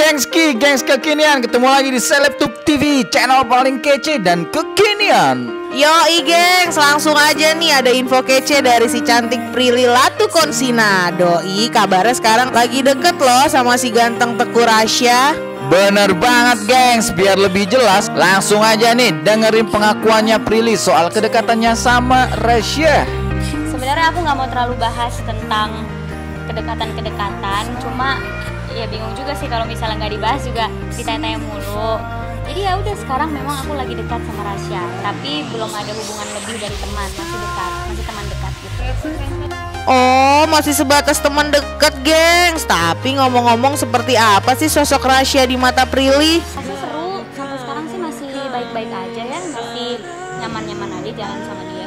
Gengs kekinian, ketemu lagi di Selebtube TV, channel paling kece dan kekinian. Yoi gengs, langsung aja nih ada info kece dari si cantik Prilly Latukonsina. Doi kabarnya sekarang lagi deket loh sama si ganteng Teuku Rasya. Bener banget gengs, biar lebih jelas langsung aja nih dengerin pengakuannya Prilly soal kedekatannya sama Rasya. Sebenarnya aku nggak mau terlalu bahas tentang kedekatan, cuma ya bingung juga sih kalau misalnya nggak dibahas juga ditanya-tanya mulu. Jadi ya udah, sekarang memang aku lagi dekat sama Rasya, tapi belum ada hubungan lebih dari teman, masih teman dekat gitu. Oh, masih sebatas teman dekat gengs. Tapi ngomong-ngomong, seperti apa sih sosok Rasya di mata Prilly? Masih seru, sampai sekarang sih masih baik-baik aja ya, masih nyaman-nyaman aja jalan sama dia.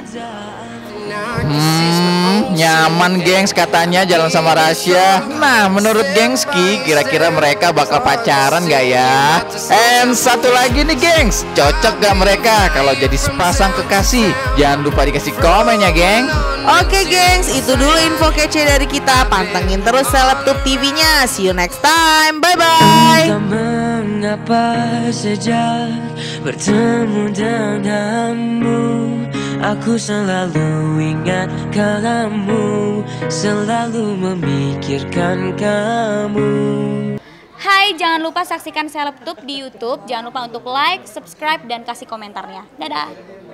Nyaman gengs katanya jalan sama Rasya. Nah, menurut gengski, kira-kira mereka bakal pacaran gak ya? And satu lagi nih gengs, cocok gak mereka kalau jadi sepasang kekasih? Jangan lupa dikasih komen ya geng. Oke gengs, itu dulu info kece dari kita. Pantengin terus Selebtube TV-nya. See you next time, bye-bye. Entah mengapa sejak bertemu denganmu, aku selalu ingat kamu, selalu memikirkan kamu. Hai, jangan lupa saksikan Selebtube di YouTube. Jangan lupa untuk like, subscribe, dan kasih komentarnya. Dadah.